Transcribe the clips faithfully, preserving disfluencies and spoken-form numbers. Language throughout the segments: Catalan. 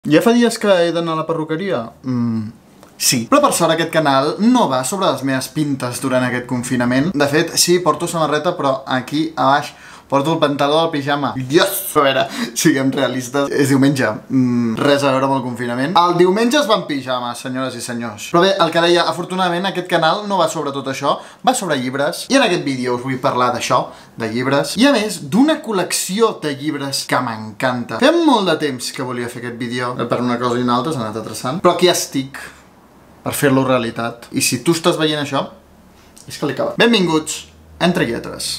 Ja fa dies que he d'anar a la perruqueria? Mm, sí. Però per sort aquest canal no va sobre les meves pintes durant aquest confinament. De fet, sí, porto samarreta, però aquí a baix porto el pantaló del pijama. Yes! A veure, siguem realistes. És diumenge. Mm, res a veure amb el confinament. El diumenge es va en pijama, senyores i senyors. Però bé, el que deia, afortunadament aquest canal no va sobre tot això, va sobre llibres. I en aquest vídeo us vull parlar d'això, de llibres. I a més, d'una col·lecció de llibres que m'encanta. Fem molt de temps que volia fer aquest vídeo. Per una cosa i una altra s'ha anat atrasant. Però aquí estic per fer-lo realitat. I si tu estàs veient això, és que li acaba. Benvinguts, Entre Lletres.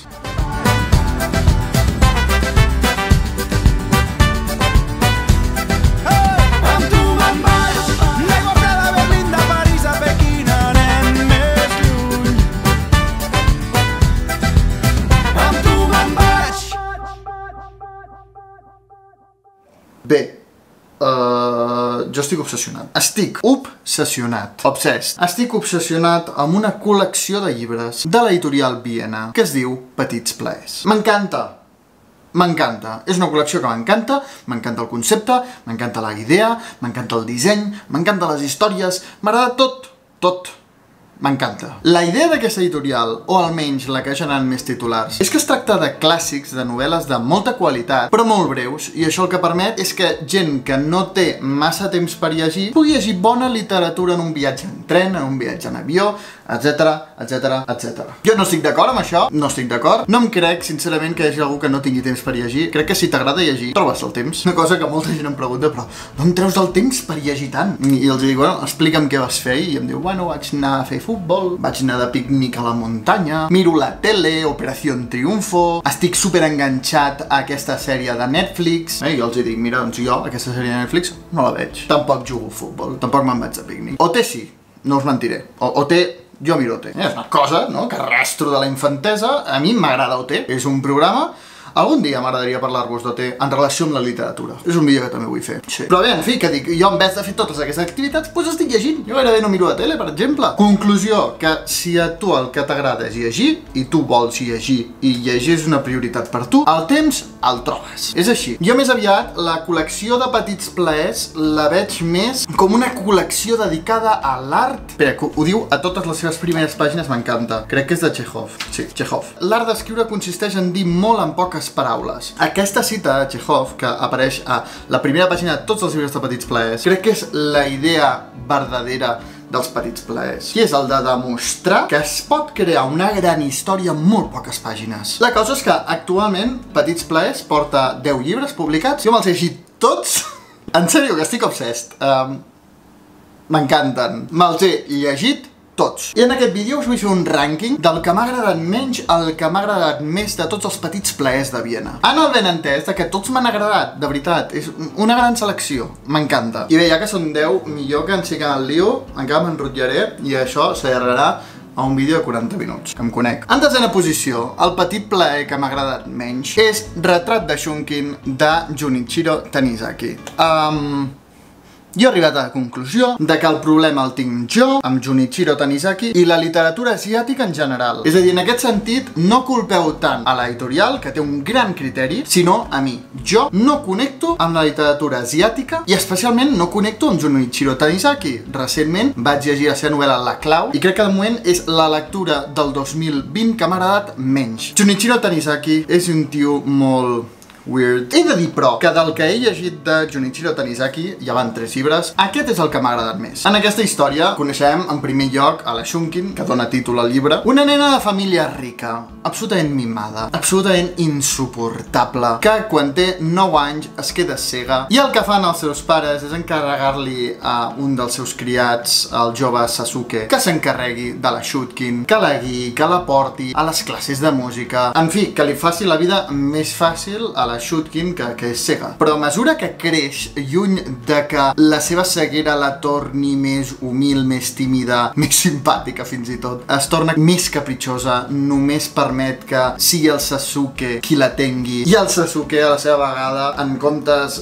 Bé, uh, jo estic obsessionat. Estic obsessionat. Obsessed. Estic obsessionat amb una col·lecció de llibres de l'editorial Viena que es diu Petits Plaers. M'encanta. M'encanta. És una col·lecció que m'encanta, m'encanta el concepte, m'encanta la idea, m'encanta el disseny, m'encanta les històries, m'agrada tot, tot. M'encanta. La idea d'aquesta editorial, o almenys la que ha generat més titulars, és que es tracta de clàssics, de novel·les de molta qualitat, però molt breus, i això el que permet és que gent que no té massa temps per llegir pugui llegir bona literatura en un viatge en tren, en un viatge en avió, etcètera, etcètera, etcètera. Jo no estic d'acord amb això, no estic d'acord. No em crec, sincerament, que hi hagi algú que no tingui temps per llegir. Crec que si t'agrada llegir, trobes el temps. Una cosa que molta gent em pregunta, però d'on treus el temps per llegir tant? I els dic, bueno, explica'm què vas fer, i em diu, bueno, vaig anar a fer futbol, vaig anar de pícnic a la muntanya, miro la tele, Operació Triunfo, estic super enganxat a aquesta sèrie de Netflix, eh? I els dic, mira, doncs jo, aquesta sèrie de Netflix, no la veig. Tampoc jugo a futbol, tampoc me'n vaig de pícnic. O té sí, no us mentiré, o, o té... Jo miro O T. És una cosa, no?, que arrastro de la infantesa. A mi m'agrada O T. És un programa... Algun dia m'agradaria parlar-vos d'O T en relació amb la literatura. És un vídeo que també vull fer. Sí. Però bé, en fi, que dic, jo en vez de fer totes aquestes activitats, doncs estic llegint. Jo gairebé no miro la tele, per exemple. Conclusió, que si a tu el que t'agrada és llegir, i tu vols llegir, i llegir és una prioritat per tu, el temps el trobes. És així. Jo més aviat, la col·lecció de Petits Plaers la veig més com una col·lecció dedicada a l'art. Espera, que ho diu a totes les seves primeres pàgines, m'encanta. Crec que és de Chekhov. Sí, Chekhov. L'art d'escriure consisteix en dir molt en poques paraules. Aquesta cita de Chekhov, que apareix a la primera pàgina de tots els llibres de Petits Plaers, crec que és la idea verdadera dels Petits Plaers, i és el de demostrar que es pot crear una gran història en molt poques pàgines. La cosa és que actualment Petits Plaers porta deu llibres publicats. Jo me'ls he llegit tots. En sèrio, que estic obsessed. Um, M'encanten. Me'ls he llegit tots. I en aquest vídeo us vull fer un rànquing del que m'ha agradat menys al que m'ha agradat més de tots els Petits Plaers de Viena. En el benentès de que tots m'han agradat, de veritat. És una gran selecció. M'encanta. I bé, ja que són deu, millor que ens fiquem al lío, encara m'enrotllaré i això s'allargarà a un vídeo de quaranta minuts, que em conec. En desena posició, el petit plaer que m'ha agradat menys és Retrat de Shunkin de Junichiro Tanizaki. Um... Jo he arribat a la conclusió de que el problema el tinc jo, amb Junichiro Tanizaki, i la literatura asiàtica en general. És a dir, en aquest sentit, no culpeu tant a l'editorial, que té un gran criteri, sinó a mi. Jo no connecto amb la literatura asiàtica i especialment no connecto amb Junichiro Tanizaki. Recentment vaig llegir la seva novel·la La Clau i crec que de moment és la lectura del dos mil vint que m'ha agradat menys. Junichiro Tanizaki és un tio molt... weird. He de dir, però, que del que he llegit de Junichiro Tanizaki, ja van tres llibres, aquest és el que m'ha agradat més. En aquesta història coneixem, en primer lloc, a la Shunkin, que dona títol al llibre, una nena de família rica, absolutament mimada, absolutament insuportable, que quan té nou anys es queda cega, i el que fan els seus pares és encarregar-li a un dels seus criats, el jove Sasuke, que s'encarregui de la Shunkin, que la guiï, que la porti a les classes de música, en fi, que li faci la vida més fàcil a la la Shunkin, que, que és cega. Però a mesura que creix, lluny de que la seva ceguera la torni més humil, més tímida, més simpàtica fins i tot, es torna més capritxosa, només permet que sigui el Sasuke qui la tengui. I el Sasuke, a la seva vegada, en comptes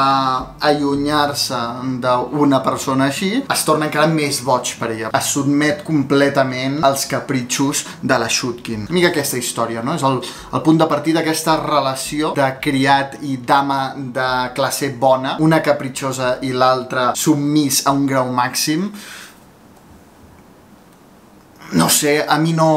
d'allunyar-se d'una persona així, es torna encara més boig per ella. Es sotmet completament als capritxos de la Shunkin. Una mica aquesta història, no? És el, el punt de partida d'aquesta relació de criat i dama de classe bona, una capritxosa i l'altra submís a un grau màxim. No sé, a mi no...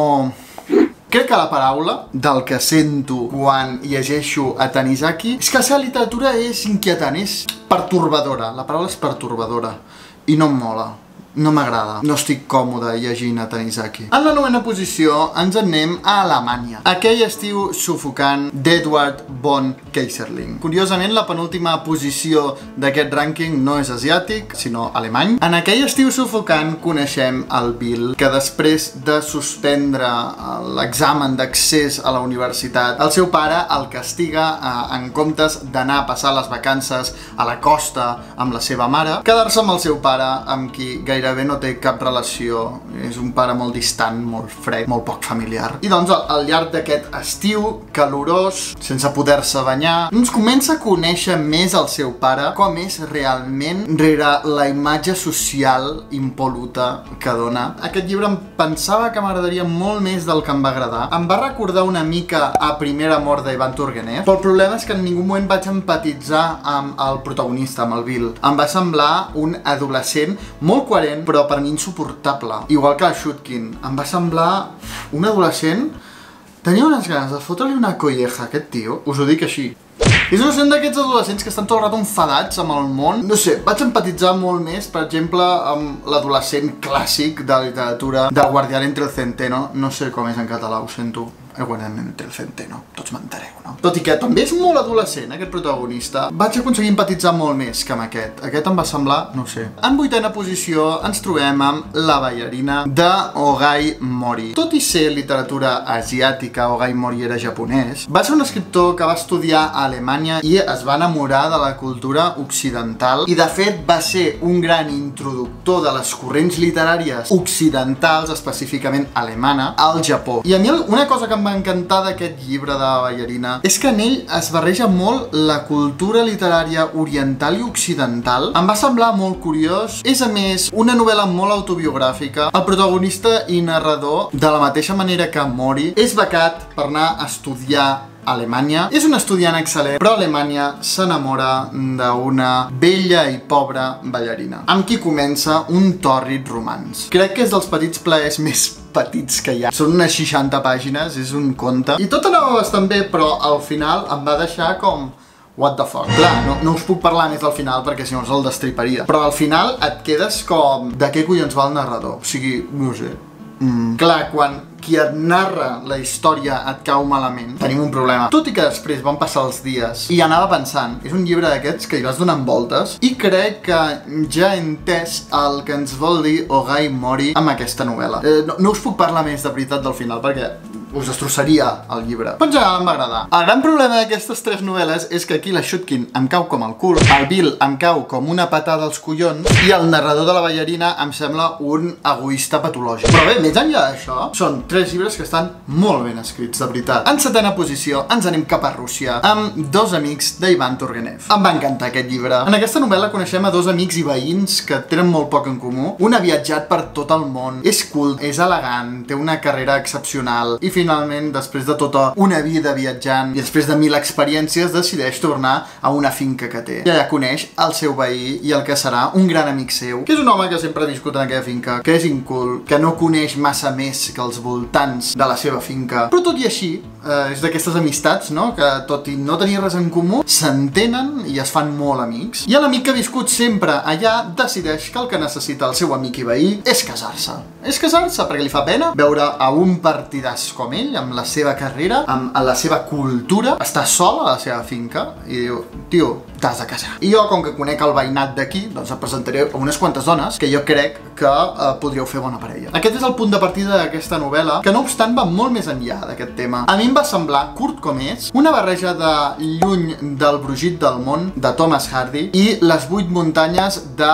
Crec que la paraula del que sento quan llegeixo a Tanizaki és que la seva literatura és inquietant, és pertorbadora. La paraula és pertorbadora i no em mola. No m'agrada, no estic còmode llegint a Tanizaki. En la novena posició ens en anem a Alemanya. Aquell estiu sufocant d'Edward von Keyserling. Curiosament, la penúltima posició d'aquest rànquing no és asiàtic, sinó alemany. En aquell estiu sufocant coneixem el Bill, que després de suspendre l'examen d'accés a la universitat, el seu pare el castiga eh, en comptes d'anar a passar les vacances a la costa amb la seva mare, quedar-se amb el seu pare, amb qui gairebé gairebé no té cap relació, és un pare molt distant, molt fred, molt poc familiar. I doncs al llarg d'aquest estiu calorós, sense poder-se banyar, ens comença a conèixer més el seu pare, com és realment rere la imatge social impol·luta que dona. Aquest llibre em pensava que m'agradaria molt més del que em va agradar. Em va recordar una mica a Primer amor d'Ivan Turgenev, però el problema és que en ningú moment vaig empatitzar amb el protagonista, amb el Bill. Em va semblar un adolescent molt coherent, però per mi insuportable. Igual que a Shutkin. Em va semblar un adolescent... Tenia unes ganes de fotre-li una colleja a aquest tio. Us ho dic així. És un d'aquests adolescents que estan tot el rato enfadats amb el món. No sé, vaig empatitzar molt més, per exemple, amb l'adolescent clàssic de la literatura del Guardián entre el Centeno. No sé com és en català, ho sento. El Guardián entre el Centeno. Tots m'entereu, no? Tot i que també és molt adolescent, aquest protagonista. Vaig aconseguir empatitzar molt més que amb aquest. Aquest em va semblar, no sé. En vuitena posició ens trobem amb La ballarina de Ogai Mori. Tot i ser literatura asiàtica, Ogai Mori era japonès, va ser un escriptor que va estudiar a Alemanya i es va enamorar de la cultura occidental i de fet va ser un gran introductor de les corrents literàries occidentals, específicament alemana, al Japó. I a mi una cosa que em va encantar d'aquest llibre de La ballarina és que en ell es barreja molt la cultura literària oriental i occidental. Em va semblar molt curiós. És a més una novel·la molt autobiogràfica. El protagonista i narrador, de la mateixa manera que Mori, és becat per anar a estudiar a Alemanya. És un estudiant excel·lent, però a Alemanya s'enamora d'una bella i pobra ballarina, amb qui comença un tòrrid romanç. Crec que és dels petits plaers més petits que hi ha. Són unes seixanta pàgines, és un conte. I tot anava bastant bé, però al final em va deixar com... what the fuck. Clar, no, no us puc parlar més del final perquè si no us el destriparia. Però al final et quedes com... de què collons va el narrador? O sigui, no sé. Mm. Clar, quan qui et narra la història et cau malament, tenim un problema. Tot i que després van passar els dies i anava pensant, és un llibre d'aquests que hi vas donant voltes i crec que ja he entès el que ens vol dir Ogai Mori amb aquesta novel·la. Eh, no, no us puc parlar més de veritat del final perquè us destrossaria el llibre. Però en general em va agradar. El gran problema d'aquestes tres novel·les és que aquí la Shutkin em cau com el cul, el Bill em cau com una patada als collons i el narrador de La ballarina em sembla un egoista patològic. Però bé, més enllà d'això, són tres llibres que estan molt ben escrits, de veritat. En setena posició ens anem cap a Rússia amb Dos amics d'Ivan Turgenev. Em va encantar aquest llibre. En aquesta novel·la coneixem a dos amics i veïns que tenen molt poc en comú. Un ha viatjat per tot el món, és cult, és elegant, té una carrera excepcional i finalment, després de tota una vida viatjant i després de mil experiències, decideix tornar a una finca que té. I allà coneix el seu veí i el que serà un gran amic seu, que és un home que sempre ha viscut en aquella finca, que és incult, que no coneix massa més que els voltants de la seva finca. Però tot i així, eh, és d'aquestes amistats, no?, que tot i no tenir res en comú, s'entenen i es fan molt amics. I l'amic que ha viscut sempre allà decideix que el que necessita el seu amic i veí és casar-se. És casar-se perquè li fa pena veure a un partidàs com ell, amb la seva carrera, amb la seva cultura, està sol a la seva finca i diu, tio, t'has de casar. I jo, com que conec el veïnat d'aquí, doncs et presentaré a unes quantes dones que jo crec que eh, podríeu fer bona parella. Aquest és el punt de partida d'aquesta novel·la, que no obstant va molt més enllà d'aquest tema. A mi em va semblar, curt com és, una barreja de Lluny del brogit del món, de Thomas Hardy, i Les vuit muntanyes de...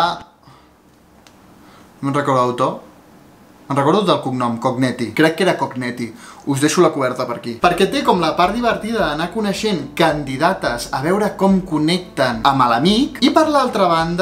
no en recordo l'autor. Me'n recordo del cognom, Cognetti. Crec que era Cognetti. Us deixo la coberta per aquí. Perquè té com la part divertida d'anar coneixent candidates a veure com connecten amb l'amic i per l'altra banda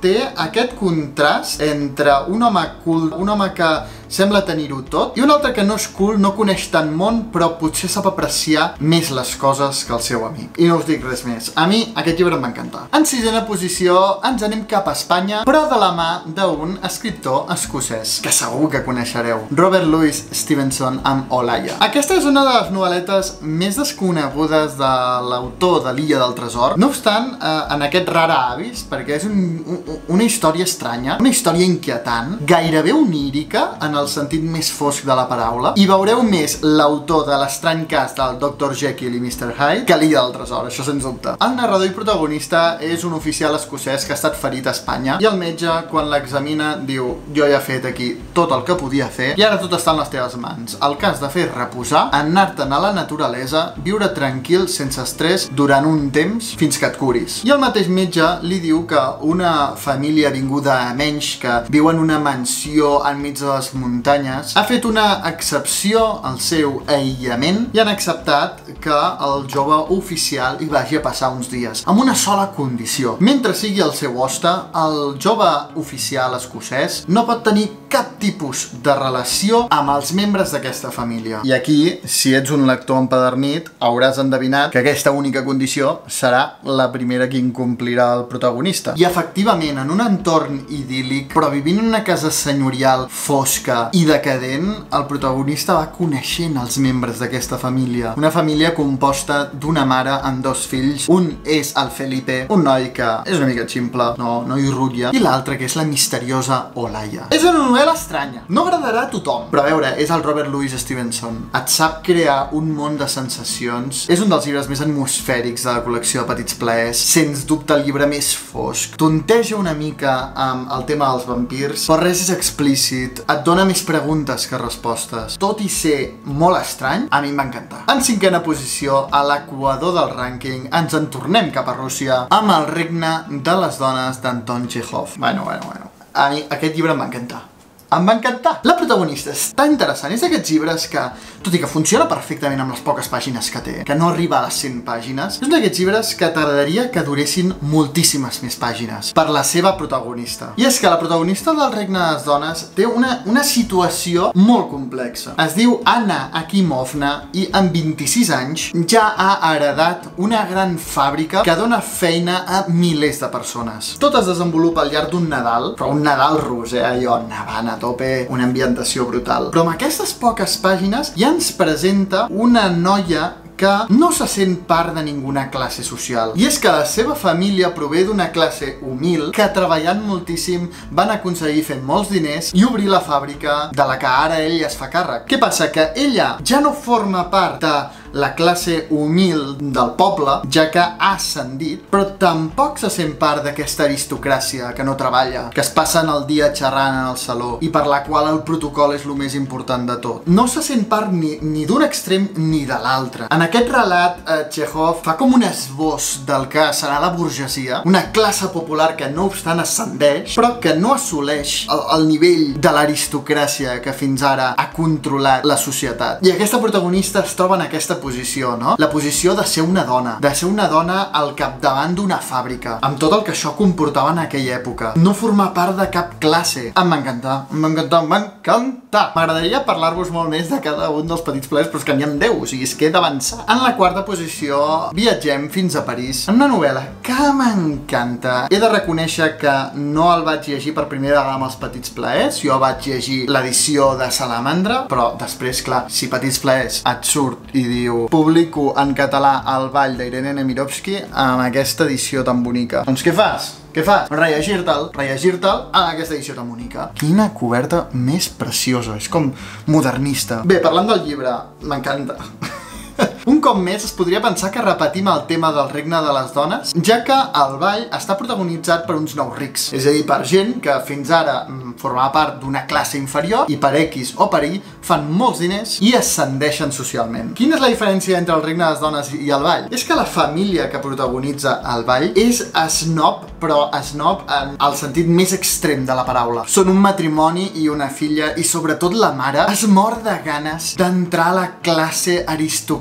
té aquest contrast entre un home cool, un home que sembla tenir-ho tot, i un altre que no és cool, no coneix tant món, però potser sap apreciar més les coses que el seu amic. I no us dic res més. A mi aquest llibre em va encantar. En sisena posició ens anem cap a Espanya, però de la mà d'un escriptor escocès, que segur que coneixereu. Robert Louis Stevenson amb Olaya. Aquesta és una de les novel·letes més desconegudes de l'autor de l'Illa del Tresor. No obstant, eh, en aquest rara avis, perquè és un, un, una història estranya, una història inquietant, gairebé onírica, en el sentit més fosc de la paraula, i veureu més l'autor de l'estrany cas del doctor Jekyll i mister Hyde que l'Illa del Tresor, això sens dubte. El narrador i protagonista és un oficial escocès que ha estat ferit a Espanya, i el metge, quan l'examina, diu: jo ja he fet aquí tot el que podia fer i ara tot està en les teves mans. El que has de fer és reposar, anar-te'n a la naturalesa, viure tranquil, sense estrès, durant un temps, fins que et curis. I el mateix metge li diu que una família vinguda a menys, que viu en una mansió enmig de les muntanyes, ha fet una excepció al seu aïllament i han acceptat que el jove oficial hi vagi a passar uns dies, amb una sola condició. Mentre sigui el seu hoste, el jove oficial escocès no pot tenir cap tipus de relació amb els membres d'aquesta família. I aquí, si ets un lector empadernit, hauràs endevinat que aquesta única condició serà la primera que incomplirà el protagonista. I efectivament, en un entorn idíl·lic, però vivint en una casa senyorial fosca i decadent, el protagonista va coneixent els membres d'aquesta família. Una família composta d'una mare amb dos fills. Un és el Felipe, un noi que és una mica ximple, no, no hi rutlla, i l'altre que és la misteriosa Olaya. És una novel·la estranya. No agradarà a tothom, però a veure, és el Robert Louis Stevenson. Et sap crear un món de sensacions. És un dels llibres més atmosfèrics de la col·lecció de Petits Plaers. Sens dubte el llibre més fosc. Tonteja una mica amb el tema dels vampirs, però res és explícit. Et dona més preguntes que respostes. Tot i ser molt estrany, a mi em va encantar. En cinquena posició, a l'equador del rànquing, ens en tornem cap a Rússia amb El regne de les dones d'Anton Txékhov. Bueno, bueno, bueno. A mi aquest llibre em va encantar. Em va encantar. La protagonista és tan interessant. És d'aquests llibres que, tot i que funciona perfectament amb les poques pàgines que té, que no arriba a les cent pàgines, és d'aquests llibres que t'agradaria que duressin moltíssimes més pàgines per la seva protagonista. I és que la protagonista del Regne de les Dones té una, una situació molt complexa. Es diu Anna Akimovna i amb vint-i-sis anys ja ha heredat una gran fàbrica que dona feina a milers de persones. Tot es desenvolupa al llarg d'un Nadal, però un Nadal rus, eh? Allò nevant a tope, una ambientació brutal. Però amb aquestes poques pàgines ja ens presenta una noia que no se sent part de ninguna classe social. I és que la seva família prové d'una classe humil que treballant moltíssim van aconseguir fer molts diners i obrir la fàbrica de la que ara ell es fa càrrec. Què passa? Que ella ja no forma part de la classe humil del poble, ja que ha ascendit, però tampoc se sent part d'aquesta aristocràcia que no treballa, que es passen el dia xerrant en el saló i per la qual el protocol és el més important de tot. No se sent part ni, ni d'un extrem ni de l'altre. En aquest relat, eh, Txékhov fa com un esbós del que serà la burgesia, una classe popular que no obstant ascendeix, però que no assoleix el, el nivell de l'aristocràcia que fins ara ha controlat la societat. I aquesta protagonista es troba en aquesta posició, no? La posició de ser una dona, de ser una dona al capdavant d'una fàbrica, amb tot el que això comportava en aquella època. No formar part de cap classe. Em va encantar, em va encantar, em va encantar. M'agradaria parlar-vos molt més de cada un dels petits plaers, però és que n'hi ha deu, o sigui, és que he d'avançar. En la quarta posició, viatgem fins a París, en una novel·la que m'encanta. He de reconèixer que no el vaig llegir per primera vegada amb els petits plaers, jo vaig llegir l'edició de Salamandra, però després, clar, si Petits Plaers et surt i diu publico en català El ball d'Irene Nemirovsky amb aquesta edició tan bonica. Doncs què fas? Què fas? Rellegir-te'l, rellegir-te'l en aquesta edició tan bonica. Quina coberta més preciosa, és com modernista. Bé, parlant del llibre, m'encanta. Un cop més es podria pensar que repetim el tema del Regne de les Dones, ja que el ball està protagonitzat per uns nous rics, és a dir, per gent que fins ara formava part d'una classe inferior i per X o per Y fan molts diners i ascendeixen socialment. Quina és la diferència entre el Regne de les Dones i el ball? És que la família que protagonitza el ball és snob, però snob en el sentit més extrem de la paraula. Són un matrimoni i una filla i sobretot la mare es mor de ganes d'entrar a la classe aristocràtica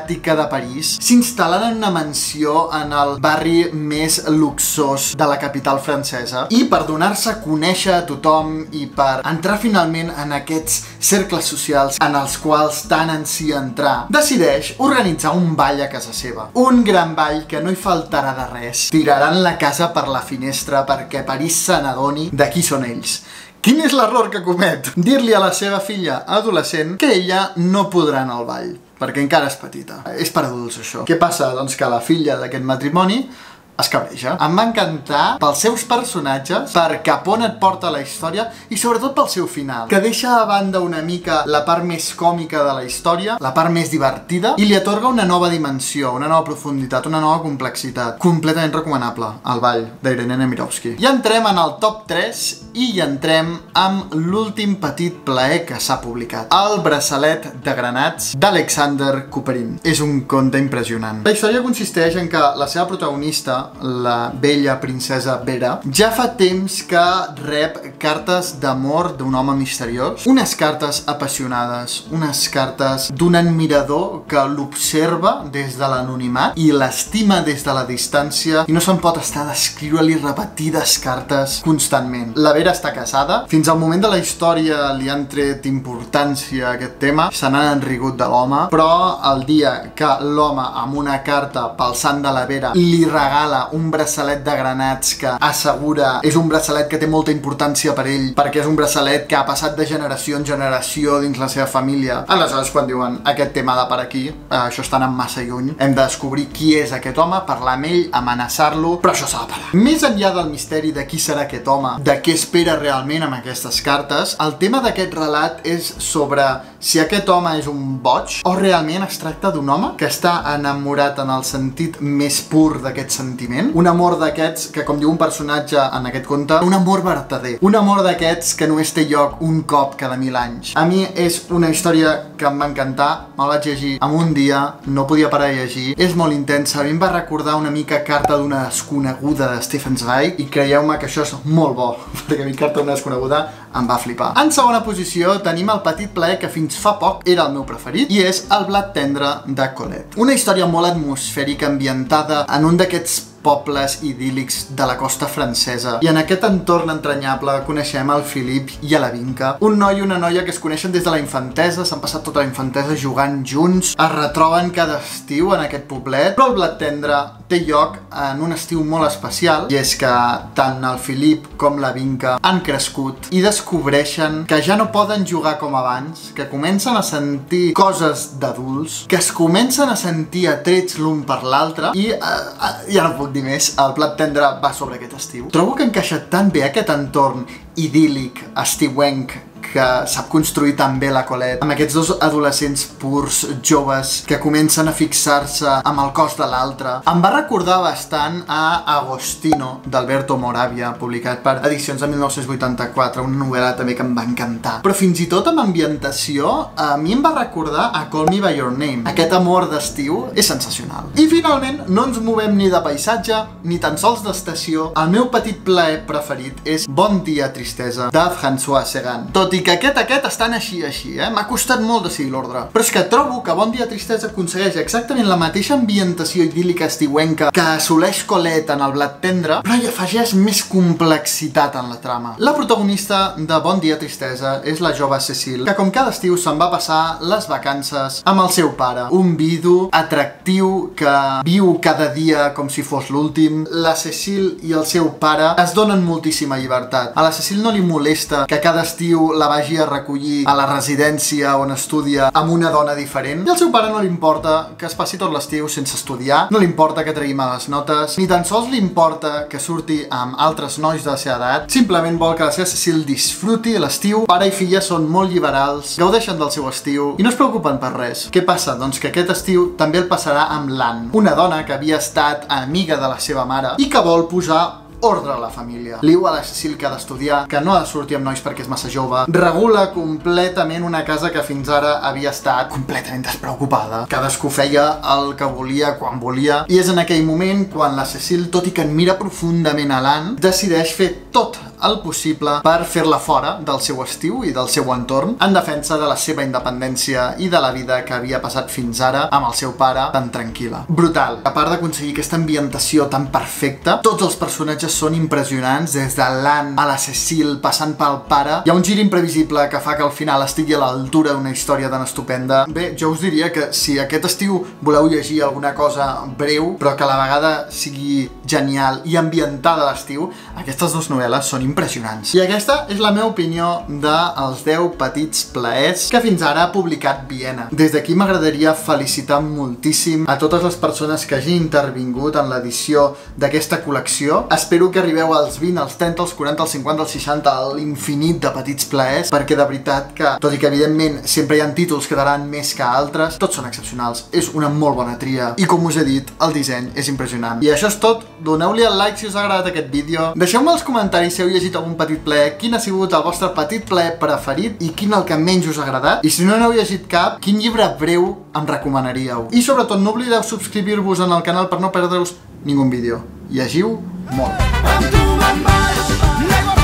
aristocràtica de París, s'instal·len en una mansió en el barri més luxós de la capital francesa i per donar-se a conèixer a tothom i per entrar finalment en aquests cercles socials en els quals tant ansia entrar, decideix organitzar un ball a casa seva. Un gran ball que no hi faltarà de res. Tiraran la casa per la finestra perquè París se n'adoni de qui són ells. Quin és l'error que comet? Dir-li a la seva filla adolescent que ella no podrà anar al ball, perquè encara és petita. És per adults, això. Què passa? Doncs que la filla d'aquest matrimoni es cabreja. Em va encantar pels seus personatges, per cap on et porta la història i sobretot pel seu final, que deixa a banda una mica la part més còmica de la història, la part més divertida, i li atorga una nova dimensió, una nova profunditat, una nova complexitat. Completament recomanable, El ball, d'Irene Nemirovsky. I entrem en el top tres i hi entrem amb l'últim petit plaer que s'ha publicat. El braçalet de granats d'Alexander Couperin. És un conte impressionant. La història consisteix en que la seva protagonista, la bella princesa Vera, ja fa temps que rep cartes d'amor d'un home misteriós, unes cartes apassionades, unes cartes d'un admirador que l'observa des de l'anonimat i l'estima des de la distància i no se'n pot estar d'escriure-li repetides cartes constantment. La Vera està casada, fins al moment de la història li han tret importància a aquest tema, se n'han enrigut de l'home, però el dia que l'home amb una carta pel sant de la Vera li regala un braçalet de granats que assegura és un braçalet que té molta importància per ell, perquè és un braçalet que ha passat de generació en generació dins la seva família. Aleshores, quan diuen aquest tema de per aquí, això està anant massa lluny, hem de descobrir qui és aquest home, parlar amb ell, amenaçar-lo, però això s'ha de parar. Més enllà del misteri de qui serà aquest home, de què espera realment amb aquestes cartes, el tema d'aquest relat és sobre si aquest home és un boig o realment es tracta d'un home que està enamorat en el sentit més pur d'aquest sentiment. Un amor d'aquests que, com diu un personatge en aquest conte, un amor vertader. Un amor d'aquests que només té lloc un cop cada mil anys. A mi és una història que em va encantar, me'l vaig llegir en un dia, no podia parar de llegir, és molt intensa, a mi em va recordar una mica Carta d'una desconeguda de Stefan Zweig i creieu-me que això és molt bo, perquè a mi Carta d'una desconeguda em va flipar. En segona posició tenim el petit plaer que fins fa poc era el meu preferit i és El blat tendre de Colette. Una història molt atmosfèrica ambientada en un d'aquests pobles idíl·lics de la costa francesa. I en aquest entorn entranyable coneixem el Philippe i a la Vinca, un noi i una noia que es coneixen des de la infantesa, s'han passat tota la infantesa jugant junts, es retroben cada estiu en aquest poblet, però el blat tendre té lloc en un estiu molt especial, i és que tant el Philippe com la Vinca han crescut i descobreixen que ja no poden jugar com abans, que comencen a sentir coses d'adults, que es comencen a sentir atrets l'un per l'altre i uh, uh, ja no puc dir més, el blat tendre va sobre aquest estiu. Trobo que encaixa tan bé aquest entorn idíl·lic, estiuenc, que sap construir tan bé la Colette, amb aquests dos adolescents purs, joves, que comencen a fixar-se amb el cos de l'altre. Em va recordar bastant a Agostino, d'Alberto Moravia, publicat per Edicions de mil nou-cents vuitanta-quatre, una novel·la també que em va encantar. Però fins i tot amb ambientació, a mi em va recordar a Call Me By Your Name. Aquest amor d'estiu és sensacional. I finalment, no ens movem ni de paisatge, ni tan sols d'estació. El meu petit plaer preferit és Bon dia, tristesa, de François Sagan. Tot i que aquest, aquest estan així, així, eh? M'ha costat molt decidir l'ordre. Però és que trobo que Bon dia, tristesa aconsegueix exactament la mateixa ambientació idíl·lica estiuenca que assoleix Colette en el blat tendre, però hi afegeix més complexitat en la trama. La protagonista de Bon dia, tristesa és la jove Cécile, que com cada estiu se'n va passar les vacances amb el seu pare, un vidu atractiu que viu cada dia com si fos l'últim. La Cécile i el seu pare es donen moltíssima llibertat. A la Cécile no li molesta que cada estiu la vagi a recollir a la residència on estudia amb una dona diferent, i al seu pare no li importa que es passi tot l'estiu sense estudiar, no li importa que tregui males notes, ni tan sols li importa que surti amb altres nois de la seva edat, simplement vol que la seva Cécile disfruti l'estiu. Pare i filla són molt liberals, gaudeixen del seu estiu i no es preocupen per res. Què passa? Doncs que aquest estiu també el passarà amb l'Anne, una dona que havia estat amiga de la seva mare i que vol posar ordre a la família. Li diu a la Cécile que ha d'estudiar, que no ha de sortir amb nois perquè és massa jove, regula completament una casa que fins ara havia estat completament despreocupada. Cadascú feia el que volia quan volia, i és en aquell moment quan la Cécile, tot i que admira profundament a l'Anne, decideix fer tot el possible per fer-la fora del seu estiu i del seu entorn en defensa de la seva independència i de la vida que havia passat fins ara amb el seu pare tan tranquil·la. Brutal. A part d'aconseguir aquesta ambientació tan perfecta, tots els personatges són impressionants, des de l'Anne a la Cecile, passant pel pare. Hi ha un gir imprevisible que fa que al final estigui a l'altura d'una història tan estupenda. Bé, jo us diria que si aquest estiu voleu llegir alguna cosa breu, però que a la vegada sigui genial i ambientada a l'estiu, aquestes dues novel·les són impressionants. I aquesta és la meva opinió dels deu petits plaers que fins ara ha publicat Viena. Des d'aquí m'agradaria felicitar moltíssim a totes les persones que hagin intervingut en l'edició d'aquesta col·lecció. Espero que arribeu als vint, als trenta, als quaranta, als cinquanta, als seixanta, a l'infinit de petits plaers, perquè de veritat que, tot i que evidentment sempre hi ha títols que daran més que altres, tots són excepcionals. És una molt bona tria i, com us he dit, el disseny és impressionant. I això és tot. Doneu-li el like si us ha agradat aquest vídeo. Deixeu-me als comentaris si heu llegit algun petit plaer, quin ha sigut el vostre petit plaer preferit i quin el que menys us ha agradat. I si no n'heu llegit cap, quin llibre breu em recomanaríeu. I sobretot no oblideu subscriure-vos en el canal per no perdre-us ningú vídeo. Llegiu molt.